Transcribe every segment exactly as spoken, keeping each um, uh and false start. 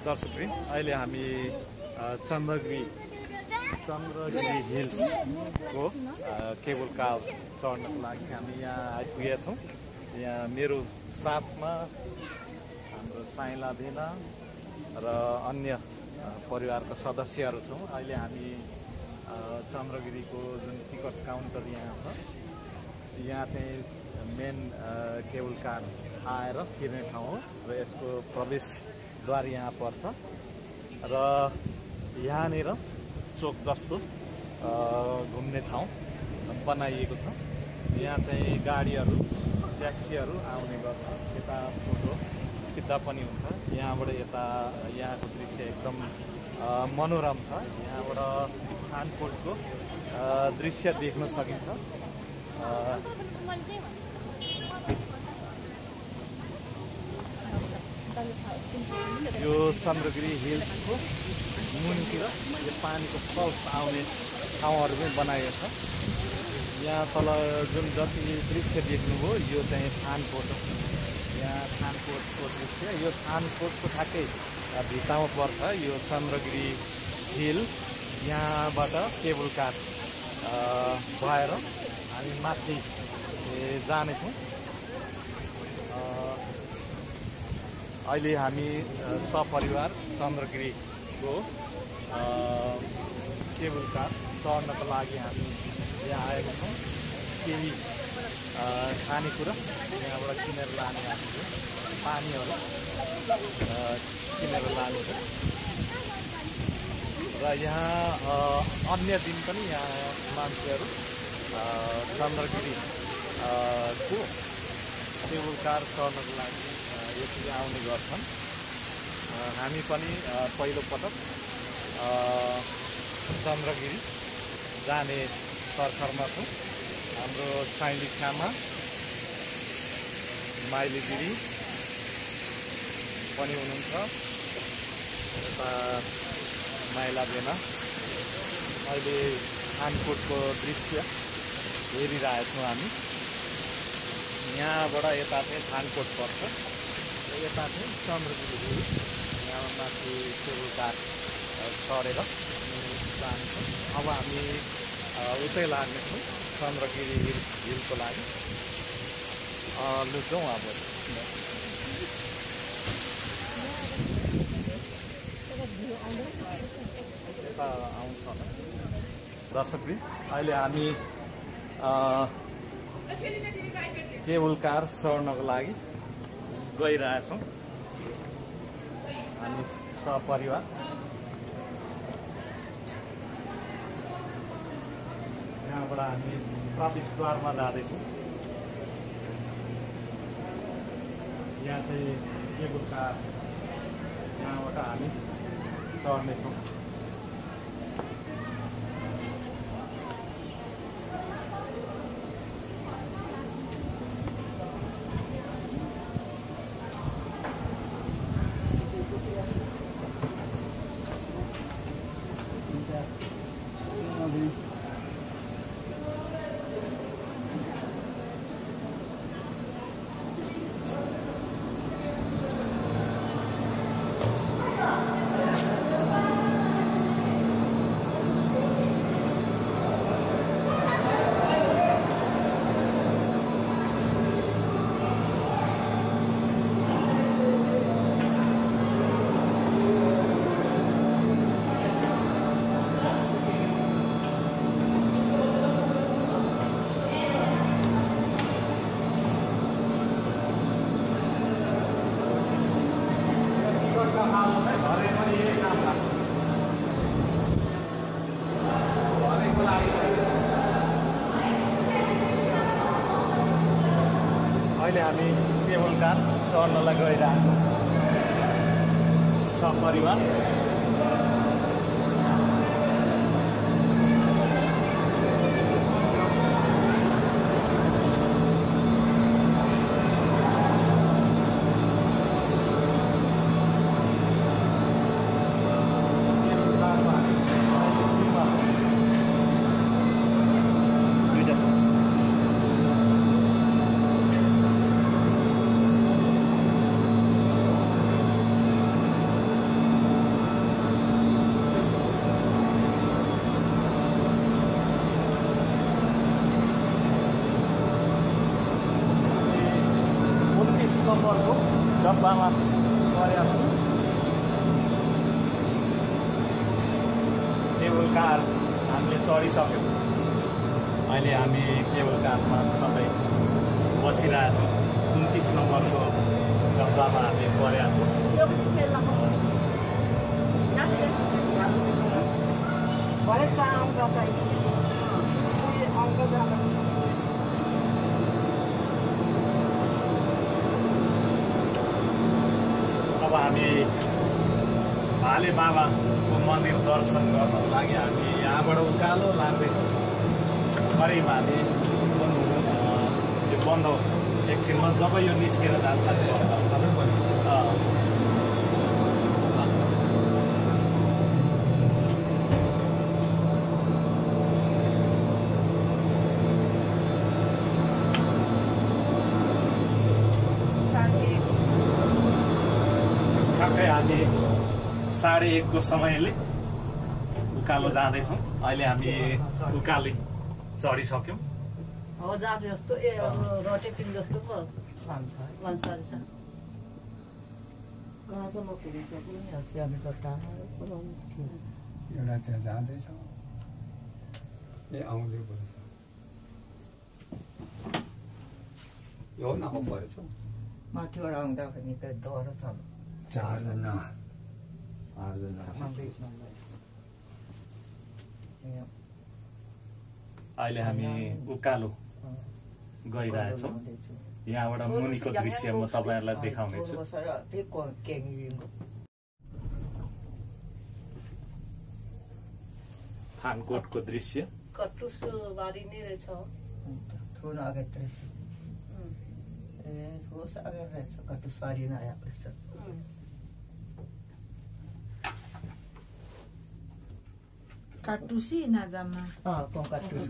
दर्शकवृन्द अहिले हामी चन्द्रगिरी चन्द्रगिरी हिल्सको केबल कार चढ्नको लागि हामी यहाँ आइपुगेका छौँ। यहाँ मेरो साथमा हाम्रो साइला भेना र अन्य परिवारका सदस्यहरू छौँ। अहिले हामी चन्द्रगिरीको जुन टिकट काउन्टर यहाँ छ, यहाँ चाहिँ मेन केबल कार आएर फिर्ने ठाउँ हो र यसको प्रवेशद्वार यहाँ पर्छ र यहाँनिर चोक जस्तो घुम्ने ठाउँ बनाइएको छ। यहाँ चाहिँ गाडीहरू ट्याक्सीहरू आउने गर्छ, यता फोटो खिच्दा पनि हुन्छ। यहाँबाट यता यहाँको दृश्य एकदम मनोरम छ। यहाँबाट खानकोटको दृश्य देख्न सकिन्छ। यो चन्द्रगिरी हिल्सको मुनितिर यो पानीको पल्स आउने ठाउँहरू पनि बनाइएको छ। यहाँ तल जुन जति दृश्य देख्नुभयो यो चाहिँ खानकोट हो। यहाँ खानकोटको दृश्य, यो खानकोटको ठ्याक्कै भित्तामा पर्छ यो चन्द्रगिरी हिल। यहाँबाट केबल कार भएर हामी माथि जानेछौँ। अहिले हामी सपरिवार चन्द्रगिरीको केबल कार चढ्नको लागि हामी यहाँ आएको छौँ। केही खानेकुरा यहाँबाट किनेर लाने हामीले पानीहरू किनेर लाने छ र यहाँ अन्य दिन पनि यहाँ मान्छेहरू चन्द्रगिरी को केबल कार चढ्नको लागि यसरी आउने गर्छन्। हामी पनि पहिलोपटक चन्द्रगिरी जाने सरकारमा छौँ। हाम्रो साइली छ्यामा माइली दिदी पनि हुनुहुन्छ, यता माइला बेना। अहिले खानकोटको दृश्य हेरिरहेछौँ हामी। यहाँबाट यता चाहिँ खानकोट पर्छ, यता चाहिँ चन्द्रगिरी। यहाँ माथि केबल कार चढेर जान्छौँ। अब हामी उतै लाग्नेछौँ चन्द्रगिरी हिल हिलको लागि। लु जाउँ अब। यता आउँछ होला दर्शकवृन्द। अहिले हामी केबल कार चढ्नको लागि गइरहेछौँ हामी सपरिवार। यहाँबाट हामी प्रवेशद्वारमा जाँदैछौँ। यहाँ चाहिँ केबल कार यहाँबाट हामी चढ्नेछौँ। अहिले हामी केबल कार चढ्नलाई गइरहेछौँ सपरिवार। नम्बरको डब्बामा परेका छौँ। केबल कार हामीले चढिसक्यौँ। अहिले हामी केबल कारमा सबै बसिरहेछौँ। उन्तिस नम्बरको डब्बामा हामी परेका छौँ। अब हामी भाले बाबाको मन्दिर दर्शन गर्नको लागि हामी यहाँबाट उकालो लाग्दैछौँ। करिब हामी यो बन्द हुन्छ एकछिनमा। जब यो निस्केर जान्छ ठ्याक्कै हामी साढे एकको समयले उकालो जाँदैछौँ। अहिले हामी उकाली चढिसक्यौँ। हो जात जस्तो ए रोटेपिङ जस्तो पो भन्छ रहेछ। कहाँसम्म पुगिसक्यो नि अस्ति हामी त टाढा पुऱ्याउनु थियो। एउटा त्यहाँ जाँदैछ ए आउँदै परेछ यो नाम परेछ माथिबाट आउँदा पनि त डह्रो छ चारजना आठजना अहिले हामी उकालो गइरहेछौँ। यहाँबाट मुनिको दृश्य म तपाईँहरूलाई देखाउनेछु। थानकोटको दृश्य कटुस बारी नै रहेछ। थोड़ा आगे रहेछ ए थोस आगे रहेछ कटुस बारी नै आएको रहेछ। काटुसी नाजामा अँ कटुस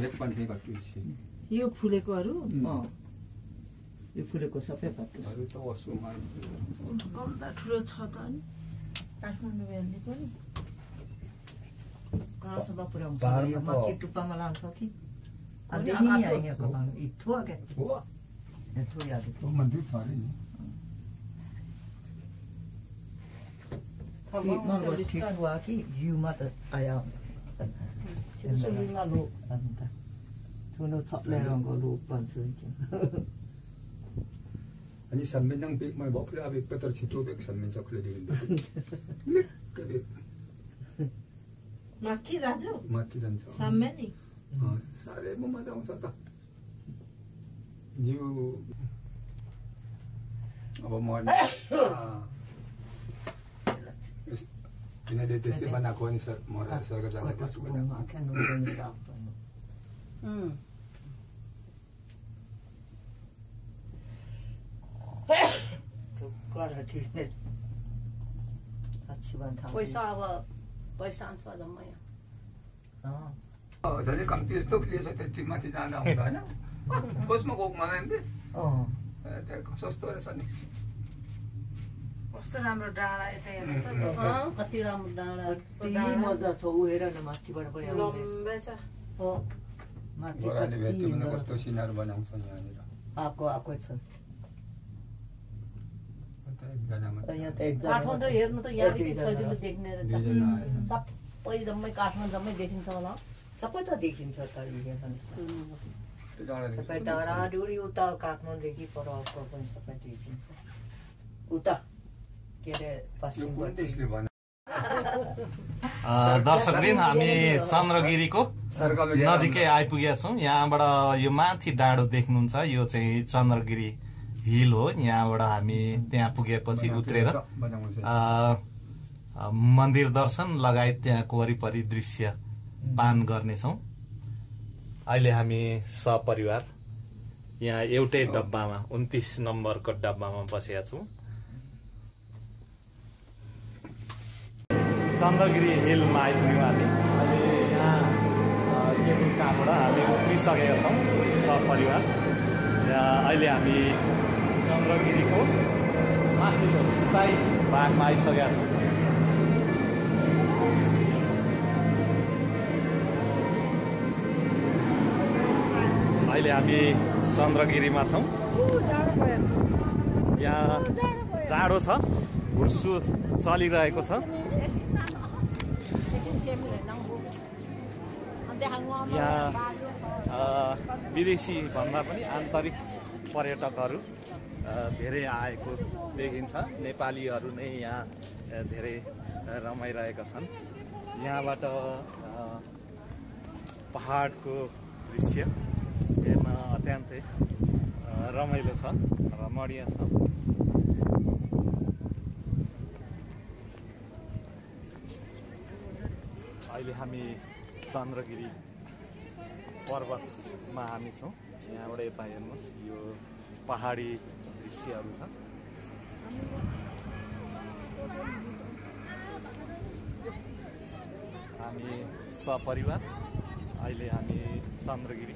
यो फुलेकोहरू अँ यो फुलेको सबै कटुसहरू त वसुमा कम्ता ठुलो छ त नि काठमाडौँ हेर्ने पनि कहाँसम्म पुऱ्याउँछ माथि टुप्पामा लान्छ कि अहिले नि आइएको माग्नु इथो आगे हो इथो आगे त्यो मन्दिर छ अरे नि नर्मल ठिक हुआ कि युमा त आयो सुलिङमा लो अन्त ठुलो छप्ले रङको लोक भन्छ अनि सम्मेलन बेगमा भोकले अब एक पत्र छिटो बेग सम्मेलन सक्ले दिन्छ माथि दाजु माथि जान्छ साम्य नि साह्रै मजा आउँछ त जिउ अब मर्ने किनले त्यस्तै बनाएको नि सर मरा सरकार जाँदा बाटो बनाएको पैसा अब पैसा आउँछ जम्मै झन् कम्ती यस्तो प्लेस छ त्यति माथि जाँदा आउँदा होइन ठोसमा गएको मलाई त्यहाँ सस्तो रहेछ नि कस्तो राम्रो डाँडा यता हेर्नु त कति राम्रो डाँडा मजा छ ऊ हेर न माथिबाट पनि लम्बे छ हो माथि बराले भेट्यो भने कस्तो सिनार बनाउँछ यहाँनिर आएको आएकै छ यहाँ त एकजना काठमाडौँ हेर्नु त यहाँदेखि सजिलो देख्ने रहेछ। सबै जम्मै काठमाडौँ जम्मै देखिन्छ होला। सबै त देखिन्छ त सबै डाँडा डुरी उता काठमाडौँदेखि पर पनि सबै देखिन्छ उता के अरे पश्चिमबाट। दर्शकवृन्द हामी चन्द्रगिरीको नजिकै आइपुगेका छौँ। यहाँबाट यो माथि डाँडो देख्नुहुन्छ यो चाहिँ चन्द्रगिरी हिल हो। यहाँबाट हामी त्यहाँ पुगेपछि उत्रेर मन्दिर दर्शन लगायत त्यहाँको वरिपरि दृश्य पान गर्नेछौँ। अहिले हामी सपरिवार यहाँ एउटै डब्बामा उन्तिस नम्बरको डब्बामा बसेका छौँ। चन्द्रगिरी हिलमा आइपुग्यौँ हामी। अहिले यहाँ केबुल कारबाट हामी उत्रिसकेका छौँ सपरिवार। अहिले हामी चन्द्रगिरीको माथिल्लो उचाइ भागमा आइसकेका छौँ। अहिले हामी चन्द्रगिरीमा छौँ। यहाँ जाडो छ, हुर्सु चलिरहेको छ। यहाँ विदेशी भन्दा पनि आन्तरिक पर्यटकहरू धेरै आएको देखिन्छ। नेपालीहरू नै यहाँ धेरै रमाइरहेका छन्। यहाँबाट पहाडको दृश्य हेर्न अत्यन्तै रमाइलो छ, रमणीय छ। अहिले हामी चन्द्रगिरी पर्वतमा हामी छौँ। यहाँबाट यता हेर्नुहोस्, यो पहाडी दृश्यहरू छ। हामी सपरिवार अहिले हामी चन्द्रगिरी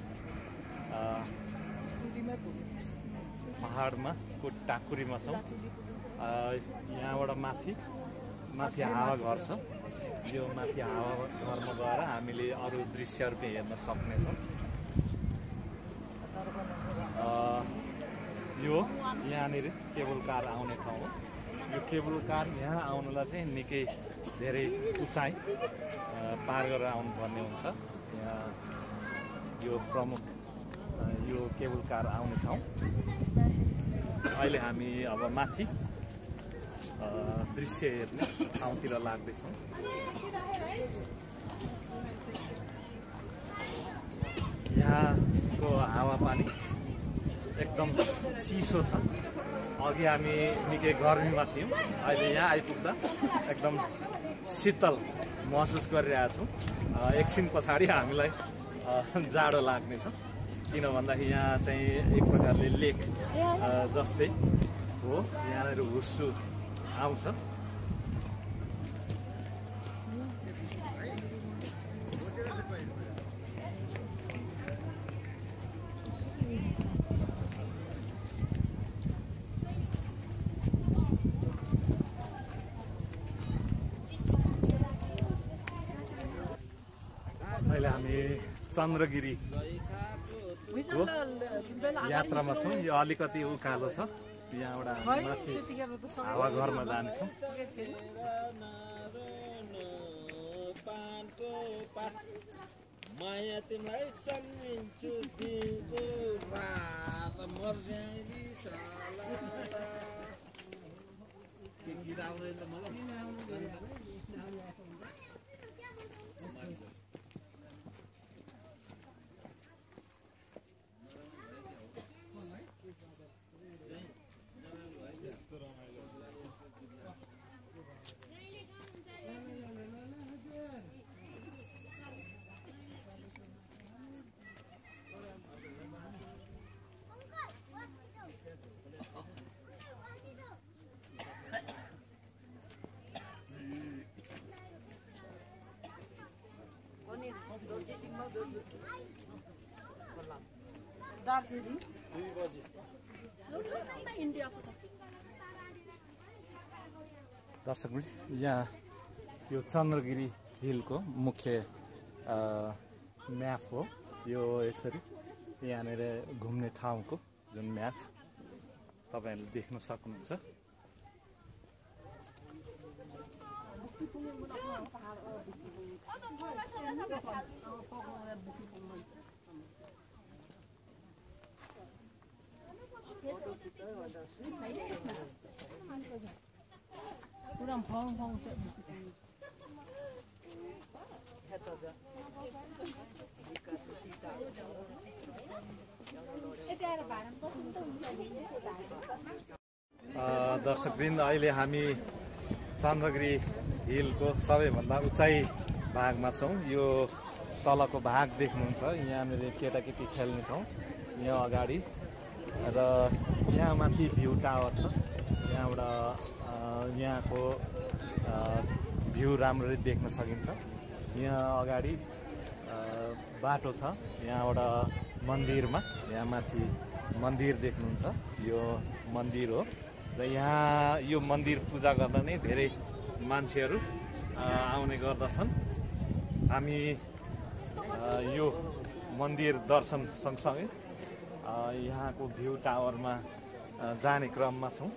पहाडमा को टाकुरीमा छौँ। यहाँबाट माथि माथि हावा घर छ। यो माथि हावा घरमा गएर हामीले अरू दृश्यहरू पनि हेर्न सक्नेछौँ। यो यहाँनिर केबल कार आउने ठाउँ हो। यो केबल कार यहाँ आउनुलाई चाहिँ निकै धेरै उचाइ पार गरेर आउनुपर्ने हुन्छ। यहाँ यो प्रमुख यो केबल कार आउने ठाउँ। अहिले हामी अब माथि दृश्य हेर्ने ठाउँतिर लाग्दैछौँ। यहाँको हावापानी एकदम चिसो छ। अघि हामी निकै गर्मीमा थियौँ, अहिले यहाँ आइपुग्दा एकदम शीतल महसुस गरिरहेका छौँ। एकछिन पछाडि हामीलाई जाडो लाग्नेछ, किन भन्दाखेरि यहाँ चाहिँ एक प्रकारले लेक जस्तै हो। यहाँनिर हुर्सु आउँछ। अहिले हामी चन्द्रगिरी यात्रामा छौँ। यो अलिकति उकालो छ। यहाँबाट माथि हावा घरमा जानेछौँ। माया तिमीलाई सम्झिन्छु दिनको रात मर्स्याली साला के गीत आउँदैन त मलाई दार्जिलिङ दुई बजे दर्शक यहाँ यो चन्द्रगिरी हिलको मुख्य म्याप हो। यो यसरी यहाँनिर घुम्ने ठाउँको जुन म्याप तपाईँहरूले देख्न सक्नुहुन्छ। पुरा फङ फङ छ। दर्शकवृन्द अहिले हामी चन्द्रगिरी हिलको सबैभन्दा उचाइ भागमा छौँ। यो तलको भाग देख्नुहुन्छ, यहाँनिर केटाकेटी खेल्ने ठाउँ यहाँ अगाडि र यहाँ माथि भ्यू टावर छ। यहाँबाट यहाँको भ्यू राम्ररी देख्न सकिन्छ। यहाँ अगाडि बाटो छ, यहाँबाट मन्दिरमा यहाँ माथि मन्दिर देख्नुहुन्छ, यो मन्दिर हो। र यहाँ यो मन्दिर पूजा गर्न नै धेरै मान्छेहरू आउने गर्दछन्। हामी यो मन्दिर दर्शन सँगसँगै यहाँको भ्यू टावरमा जाने क्रममा छौँ।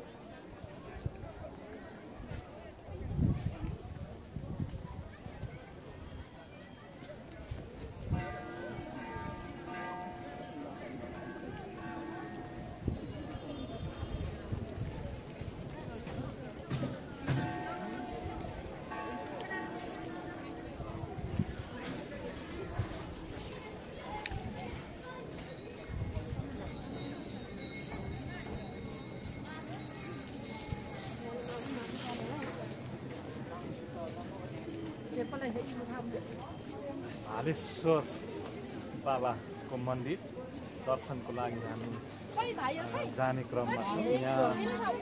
हालेश्वर बाबाको मन्दिर दर्शनको लागि हामी जाने क्रममा छौँ। यहाँ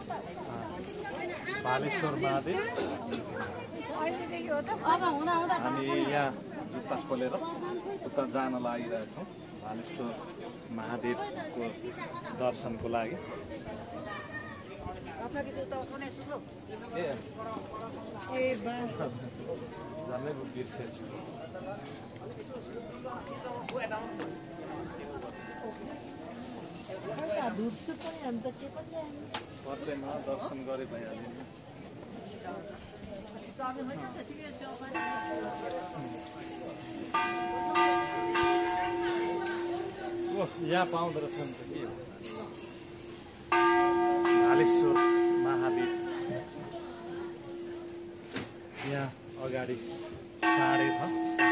हालेश्वर महादेव हामी यहाँ जुत्ता खोलेर उता जान लागिरहेछौँ हालेश्वर महादेवको दर्शनको लागि। झन्डै बिर्सेछु। पर्चैमा दर्शन गरे भइहाल्यो। यहाँ पाउँदो रहेछ नि त के हालेश्वर महादेव। यहाँ अगाडि साँढे छ।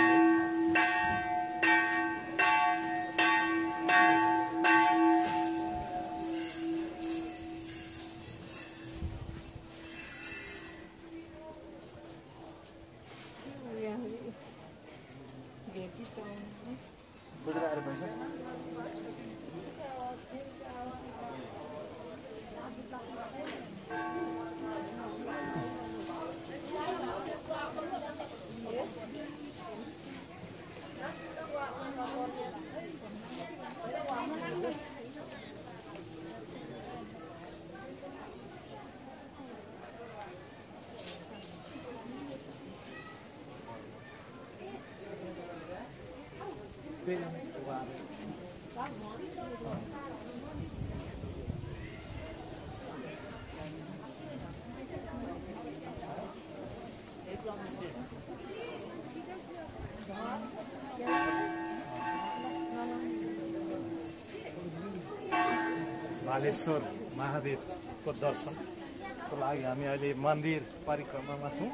हालेश्वर महादेवको दर्शनको लागि हामी अहिले मन्दिर परिक्रमामा छौँ।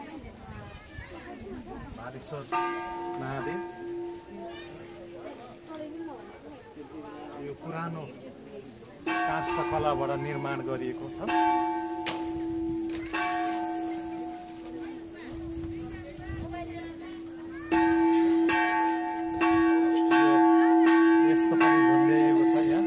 हालेश्वर महादेव यो पुरानो काष्ठकलाबाट निर्माण गरिएको छ। यस्तो पनि झुन्ड्याइएको छ यहाँ।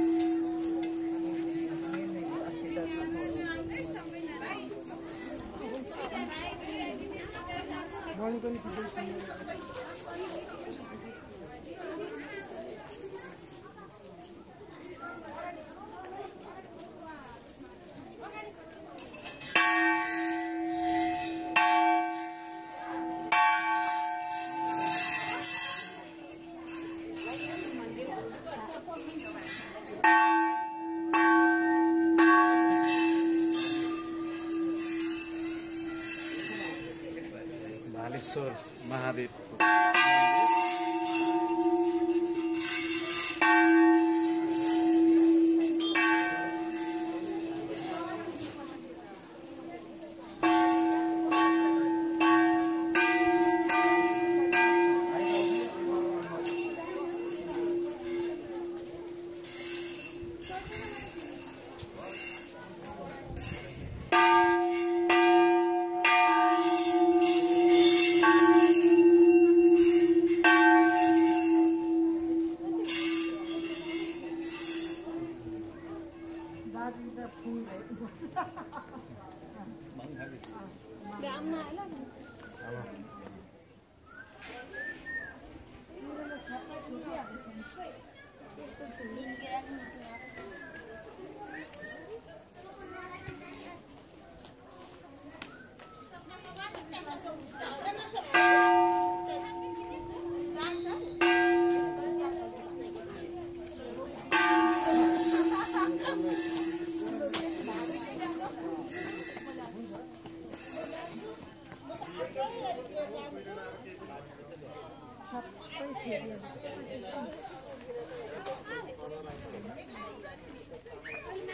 हालेश्वर महादेव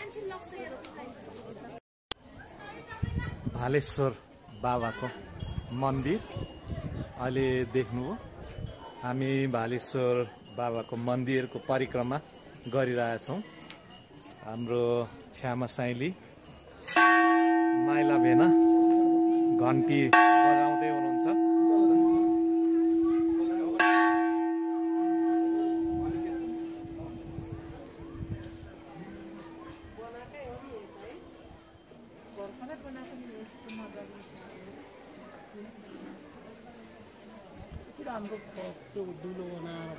भालेश्वर बाबाको मन्दिर अहिले देख्नुभयो। हामी भालेश्वर बाबाको मन्दिरको परिक्रमा गरिरहेछौँ। हाम्रो छ्यामा साइली माइला भेना घन्टी बजाउँदै हुनुहुन्छ। राम्रो त्यो दुलो बनाएर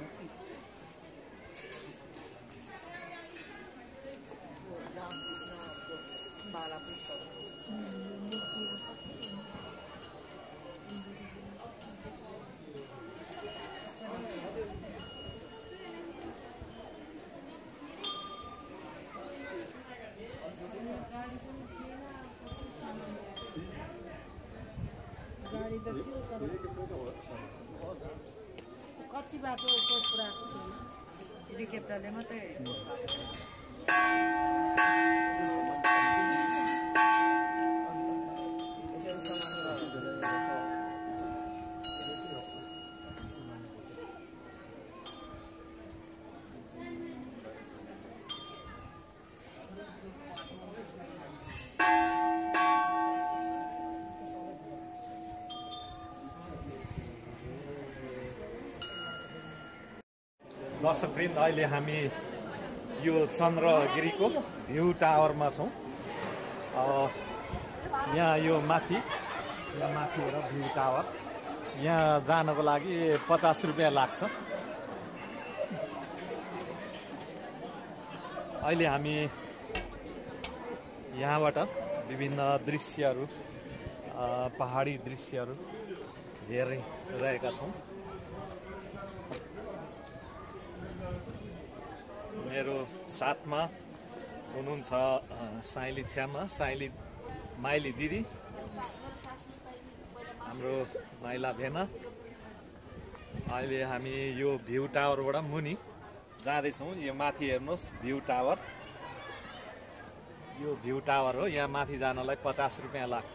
गाडी त थियो तर कच्ची बाटो पुराको थियो। रिकेप्टाले मात्रै दर्शकवृन्द, अहिले हामी यो चन्द्रगिरीको भ्यू टावरमा छौँ। यहाँ यो माथि यहाँ माथि हो भ्यू टावर। यहाँ जानको लागि पचास रुपियाँ लाग्छ। अहिले हामी यहाँबाट विभिन्न दृश्यहरू, पहाडी दृश्यहरू हेरिरहेका छौँ। मेरो साथमा हुनुहुन्छ साइली छ्यामा, साइली माइली दिदी, हाम्रो माइला भेना। अहिले हामी यो भ्यू टावरबाट मुनि जाँदैछौँ। यो माथि हेर्नुहोस् भ्यू टावर, यो भ्यू टावर हो। यहाँ माथि जानलाई पचास रुपियाँ लाग्छ।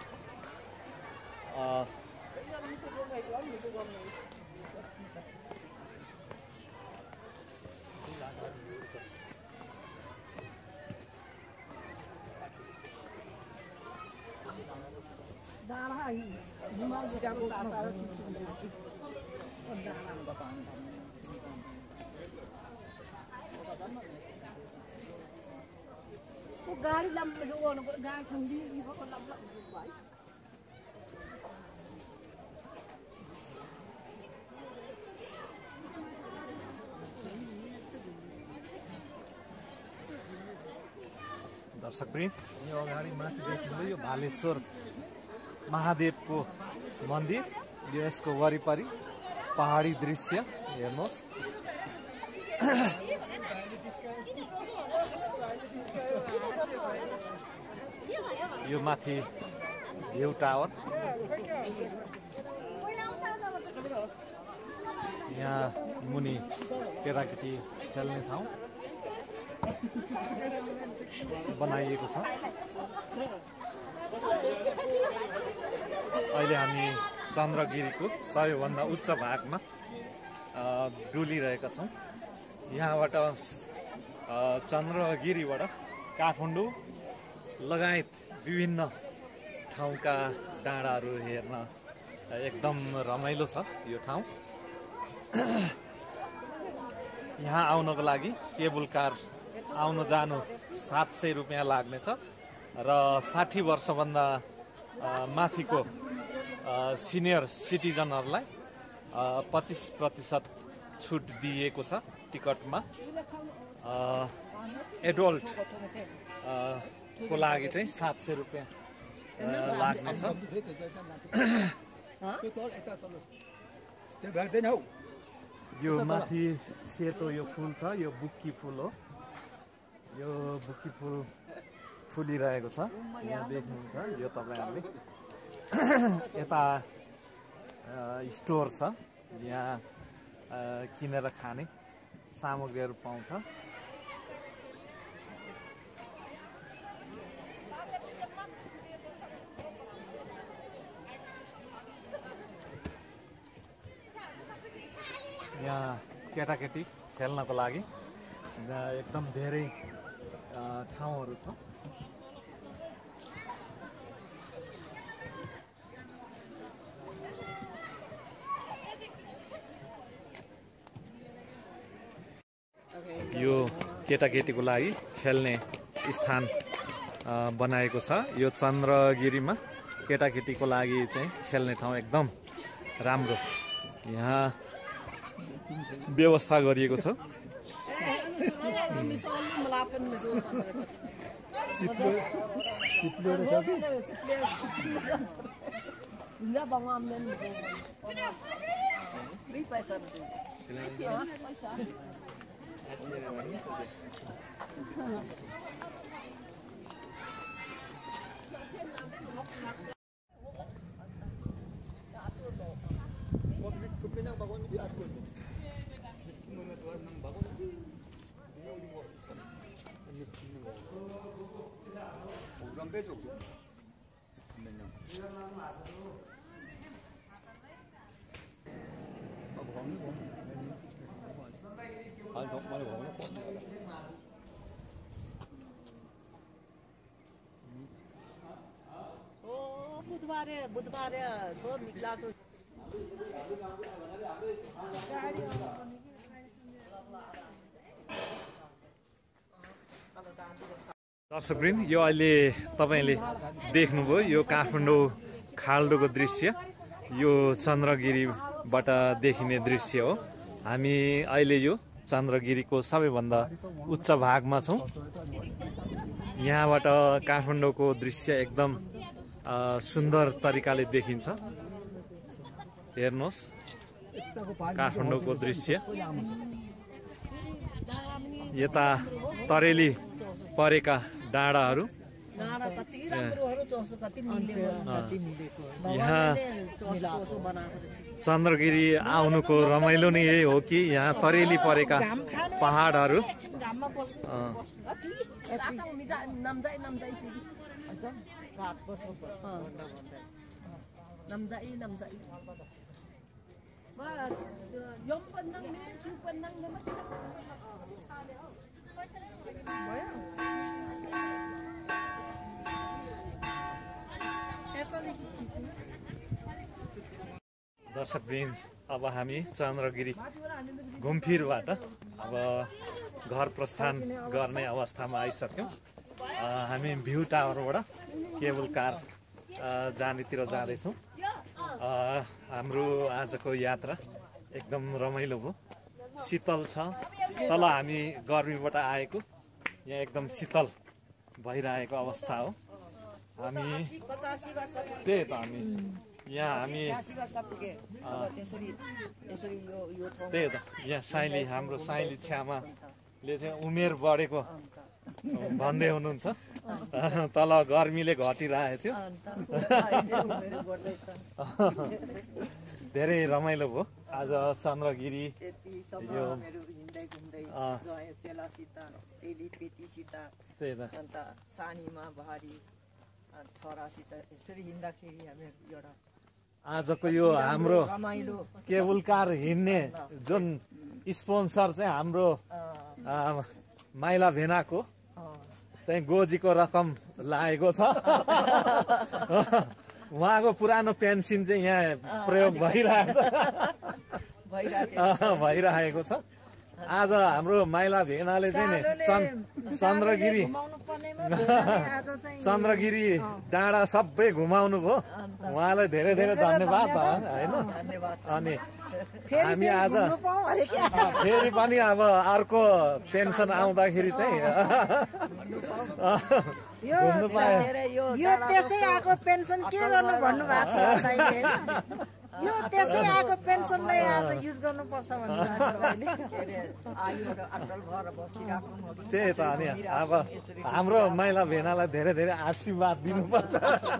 गाडी लम्बो गर्नु गाडी ठुङ्गी लम्बो भाइ दर्शकवृन्द, यो अगाडि माथि देखिँदै यो भालेश्वर महादेवको मन्दिर। यो यसको वरिपरि पहाडी दृश्य हेर्नुहोस्। यो माथि भ्यू टावर, यहाँ मुनि केटाकेटी खेल्ने ठाउँ बनाइएको छ। अहिले हामी चन्द्रगिरीको सबैभन्दा उच्च भागमा डुलिरहेका छौँ। यहाँबाट चन्द्रगिरीबाट काठमाडौँ लगायत विभिन्न ठाउँका डाँडाहरू हेर्न एकदम रमाइलो छ यो ठाउँ। यहाँ आउनको लागि केबल कार आउनु जानु सात सय रुपियाँ लाग्नेछ र साठी वर्षभन्दा माथिको सिनियर सिटिजनहरूलाई पच्चिस प्रतिशत छुट दिएको छ टिकटमा। एडल्ट को लागि चाहिँ सात सय रुपियाँ लाग्नेछ। यो माथि सेतो यो फुल छ, यो बुक्की फुल हो। यो बुक्की फुल फुलिरहेको छ, यहाँ देख्नुहुन्छ यो तपाईँहरूले। यता स्टोर छ, यहाँ किनेर खाने सामग्रीहरू पाउँछ। यहाँ केटाकेटी खेल्नको लागि एकदम धेरै ठाउँहरू छ। यो केटाकेटीको लागि खेल्ने स्थान बनाएको छ। यो चन्द्रगिरीमा केटाकेटीको लागि चाहिँ खेल्ने ठाउँ एकदम राम्रो यहाँ व्यवस्था गरिएको छ। बुधबार बुधबार थो मिला तो दर्शकवृन्द, यो अहिले तपाईले देख्नुभयो यो काठमाडौँ खाल्डोको दृश्य, यो चन्द्रगिरीबाट देखिने दृश्य हो। हामी अहिले यो चन्द्रगिरीको सबैभन्दा उच्च भागमा छौँ। यहाँबाट काठमाडौँको दृश्य एकदम सुन्दर तरिकाले देखिन्छ। हेर्नुहोस् काठमाडौँको दृश्य। यता तरेली परेका डाँडाहरू, यहाँ चन्द्रगिरी आउनुको रमाइलो नै यही हो कि यहाँ तरेली परेका पहाडहरू, दर्शकवृन्द, अब हामी चन्द्रगिरी घुमफिरबाट अब घर प्रस्थान गर्ने अवस्थामा आइसक्यौँ। हामी भ्यू टावरबाट केबल कार जानेतिर जाँदैछौँ। हाम्रो आजको यात्रा एकदम रमाइलो भयो, शीतल छ। तल हामी गर्मीबाट आएको, यहाँ एकदम शीतल भइरहेको अवस्था हो। हामी त्यही त हामी यहाँ हामी त्यही त यहाँ साइली, हाम्रो साइली छ्यामाले चाहिँ उमेर बढेको भन्दै हुनुहुन्छ। तल गर्मीले घटिरहेको थियो। धेरै रमाइलो भयो आज चन्द्रगिरी। यो त्यही त सानीमा भारी छोरासित यसरी हिँड्दाखेरि हामी एउटा आजको यो हाम्रो केबल कार हिँड्ने जुन स्पोन्सर चाहिँ हाम्रो माइला भेनाको चाहिँ गोजीको रकम लागेको छ। उहाँको पुरानो पेन्सन चाहिँ यहाँ प्रयोग भइरहेको भइरहेको छ। आज हाम्रो माइला भेनाले चाहिँ नि चन्द्रगिरी चन्द्रगिरी डाँडा सबै घुमाउनु भयो। उहाँलाई धेरै धेरै धन्यवाद होइन। अनि हामी आज फेरि पनि अब अर्को पेन्सन आउँदाखेरि चाहिँ घुम्नु पायो। यो त्यसै आएको पेन्सन के गर्नु भन्नु भएको छ अहिले? यो त्यसै आएको पेन्सनलाई आज युज गर्नुपर्छ भन्नु त्यही त। अनि अब हाम्रो माइला भेनालाई धेरै धेरै आशीर्वाद दिनुपर्छ।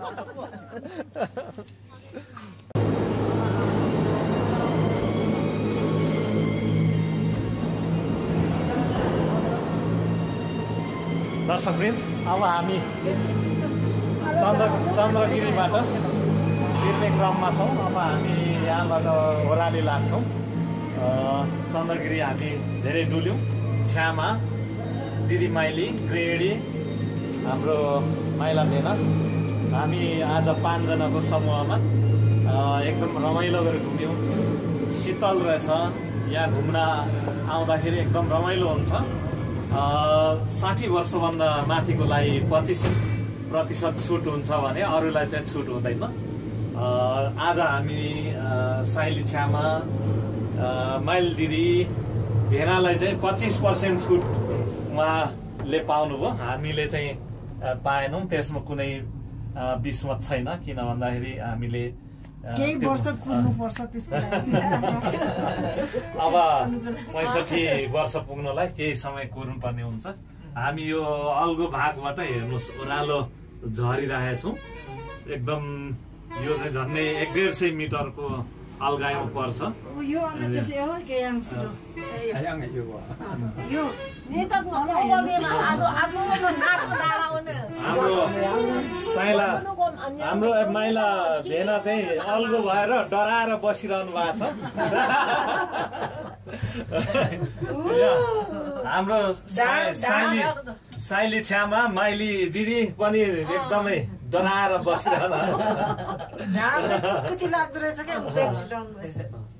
दर्शकवृन्द, अब हामी चन्द्र चन्द्रगिरीबाट फिर्ने क्रममा छौँ। अब हामी यहाँबाट ओह्राली लाग्छौँ। चन्द्रगिरी हामी धेरै डुल्यौँ। छ्यामा, दिदी माइली, ग्रेडी, हाम्रो माइला भेना, हामी आज पाँचजनाको समूहमा एकदम रमाइलो गरेर घुम्यौँ। शीतल रहेछ, यहाँ घुम्न आउँदाखेरि एकदम रमाइलो हुन्छ। साठी वर्षभन्दा माथिको लागि पच्चिस प्रतिशत छुट हुन्छ भने अरूलाई चाहिँ छुट हुँदैन। आज हामी साइली छ्यामा, माइल दिदी, भेनालाई चाहिँ पच्चिस पर्सेन्ट छुट उहाँले पाउनुभयो, हामीले चाहिँ पाएनौँ। त्यसमा कुनै विस्मत छैन, किन भन्दाखेरि हामीले केही वर्ष कुर्नुपर्छ त्यसको लागि। अब पैँसठी वर्ष पुग्नलाई केही समय कुर्नुपर्ने हुन्छ। हामी यो अल्गो भागबाट हेर्नुहोस् ओह्रालो झरिरहेछौँ। एकदम यो चाहिँ झन्डै एक डेढ सय मिटरको अल्गाइमा पर्छ। यो त्यसै हो केयांश यो यो हाम्रो साइला हाम्रो माइला भेना चाहिँ अल्गो भएर डराएर बसिरहनु भएको छ। हाम्रो साइली साइली छ्यामा, माइली दिदी पनि एकदमै डराएर बसिरहनु। ढाड चाहिँ कति लाग्दो रहेछ क्या उभिरहनु रहेछ।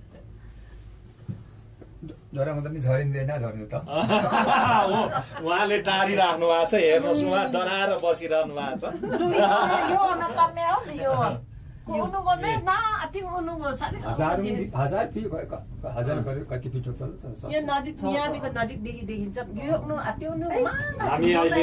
डराउँदा पनि झरिँदैन, झर्नु त उहाँले टारिराख्नु भएको छ। हेर्नुहोस्, उहाँ डराएर बसिरहनु भएको छ। यो नतम्ने हो नि यो। हजार फी हजार कति फिट हो त? यो नजिक यहाँदेखि नजिकदेखि देखिन्छ। हामी अहिले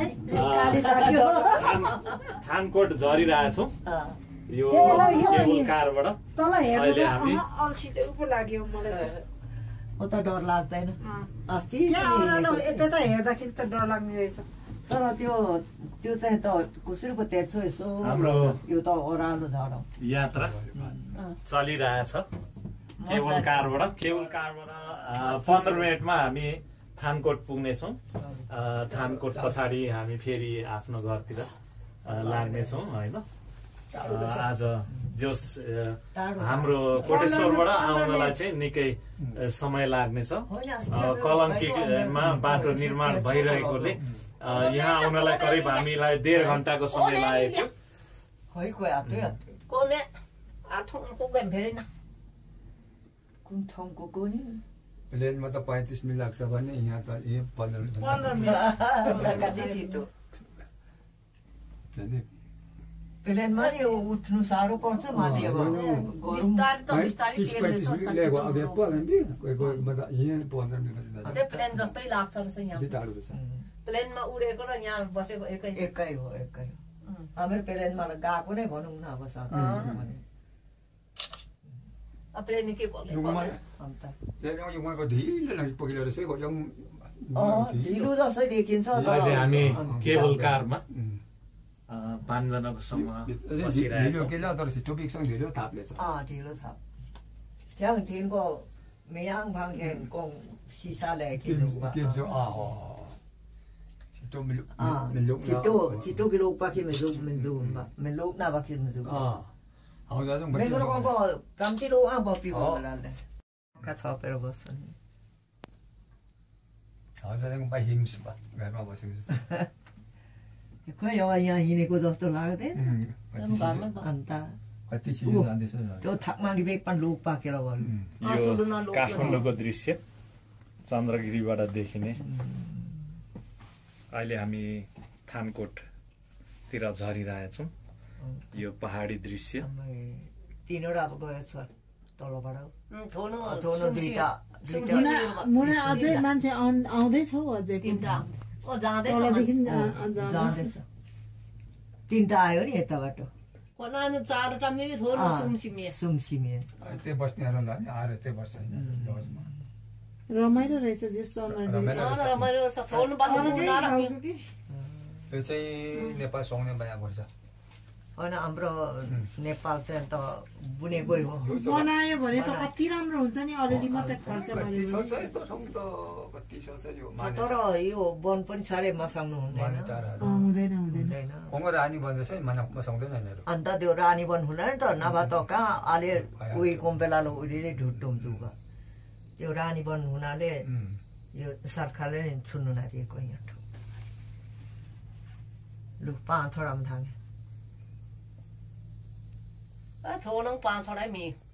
थानकोट झरिरहेछौँ यो केबुल कारबाट। तल अहिले हामी अल्छिँदै उप लाग्यो मलाई। म त डर लाग्दैन। अस्ति यता त हेर्दाखेरि त डर लाग्ने रहेछ। तर त्यो त्यो चाहिँ त कसरी पो तेर्छो यसो। हाम्रो यो त ओह्रालो झरौँ यात्रा चलिरहेछ केबुल कारबाट। केबुल कारबाट पन्ध्र मिनटमा हामी थानकोट पुग्नेछौँ। थानकोट पछाडि हामी फेरि आफ्नो घरतिर लाग्नेछौँ होइन। आज जोस हाम्रो कोटेश्वरबाट आउनलाई चाहिँ निकै समय लाग्नेछ। कलङ्कीमा बाटो निर्माण भइरहेकोले यहाँ आउनलाई करिब हामीलाई डेढ घन्टाको समय लागेको थियो। कुन ठाउँको कोनी प्लेनमा त पैँतिस मिनट लाग्छ भने यहाँ त यही पन्ध्र मिनट प्लेनमा नि उठ्नु साह्रो पर्छ। माथि अब प्लेन जस्तै लाग्छ रहेछ यहाँ। प्लेनमा उडेको र यहाँ बसेको एकै एकै हो एकै हो। हाम्रो प्लेनमा गएको नै भनौँ न अब साथी। प्लेन के ढिलो जस्तै देखिन्छ। अहिले हामी केबल कारमा पाँचजनाको समूह बसिरहेको छ। ढिलो थाप त्यहाँ थिनको मेयाङ भाङको सिसा ल्याएको छिटो छिटो कि लोग पाखी में लोग में जो में लोग ना पाखी में जो मैं करो कौन को काम ची लोग आ बापी को बना ले का छाप पर बस हाँ जैसे को भाई हिम्स बा घर में बस हिम्स कोई यहाँ यहाँ हिने को दोस्तों लागते अंता कति चीज जाने से तो थक मांगी बेक पन लोग पाके लो वाल यो काठमाडौँको दृश्य चन्द्रगिरीबाट देखिने। अहिले हामी थानकोटतिर झरिरहेछौँ। यो पहाडी दृश्य तीनवटा अब गएको छ तलबाट थोनो थोनो दुईटा मुना मुना अझै मान्छे आउँदै छ अझै तीनटा ओ जाँदै जाँदैछ। तीनटा आयो नि यताबाट कोनानु चारवटा मे थोनो सुमसिमिए सुमसिमिए त्यही बस्नेहरूलाई नि आएर त्यही बस्छ लजमा। रमाइलो रहेछ जस चन्द्रगिरी रमाइलो छ। थोनो बाल्नु बनाएर त्यो चाहिँ नेपाल सँगै बनाएको रहेछ होइन। हाम्रो नेपाल चाहिँ त बुनेकै हो। बनायो भने त कति राम्रो हुन्छ नि। अलिअलि मात्रै खर्च गर्यो तर यो वन पनि साह्रै मसाउनु हुँदैन हुँदैन हुँदैन। रानी बन जस्तै मसाउँदैन यिनीहरू। अन्त त्यो रानी वन हुँदैन नि त। नभए त कहाँ अहिले उही कोम्पेलालो उहिले ढुट्टो हुन्छ यो रानी वन हुनाले यो सरकारले छुन्नु नदिएको यहाँ लु पाँच छोरामा थाहा थोनङ पाँच छोरा मी